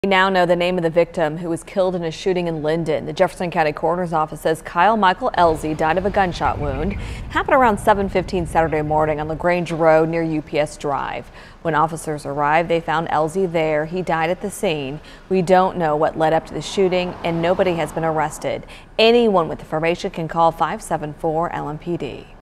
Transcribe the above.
We now know the name of the victim who was killed in a shooting in Lyndon. The Jefferson County Coroner's Office says Kyle Michael Elzy died of a gunshot wound. Happened around 7:15 Saturday morning on LaGrange Road near UPS Drive. When officers arrived, they found Elzy there. He died at the scene. We don't know what led up to the shooting, and nobody has been arrested. Anyone with information can call 574 LMPD.